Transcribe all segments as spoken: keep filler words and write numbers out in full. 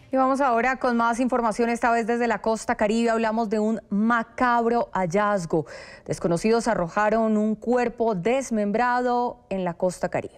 Y vamos ahora con más información, esta vez desde la costa Caribe. Hablamos de un macabro hallazgo. Desconocidos arrojaron un cuerpo desmembrado en la costa Caribe.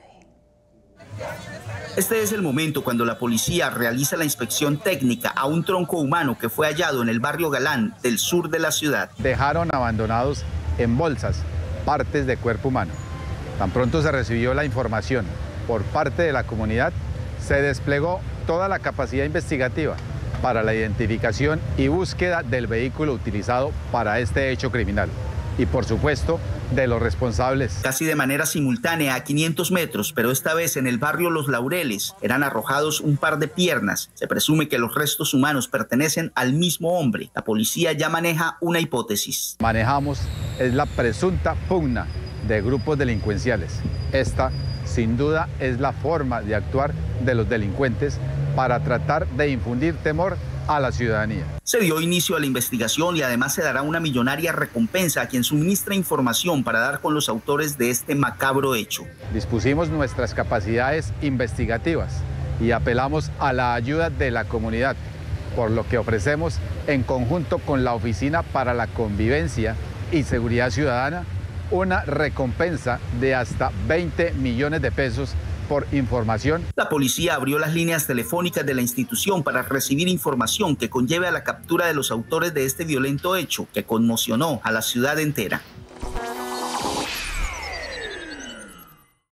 Este es el momento cuando la policía realiza la inspección técnica a un tronco humano que fue hallado en el barrio Galán del sur de la ciudad. Dejaron abandonados en bolsas partes de cuerpo humano. Tan pronto se recibió la información por parte de la comunidad, se desplegó toda la capacidad investigativa para la identificación y búsqueda del vehículo utilizado para este hecho criminal y, por supuesto, de los responsables. Casi de manera simultánea a quinientos metros, pero esta vez en el barrio Los Laureles, eran arrojados un par de piernas. Se presume que los restos humanos pertenecen al mismo hombre. La policía ya maneja una hipótesis. Manejamos es la presunta pugna de grupos delincuenciales. Esta, sin duda, es la forma de actuar de los delincuentes para tratar de infundir temor a la ciudadanía. Se dio inicio a la investigación y además se dará una millonaria recompensa a quien suministre información para dar con los autores de este macabro hecho. Dispusimos nuestras capacidades investigativas y apelamos a la ayuda de la comunidad, por lo que ofrecemos en conjunto con la Oficina para la Convivencia y Seguridad Ciudadana una recompensa de hasta veinte millones de pesos por información. La policía abrió las líneas telefónicas de la institución para recibir información que conlleve a la captura de los autores de este violento hecho que conmocionó a la ciudad entera.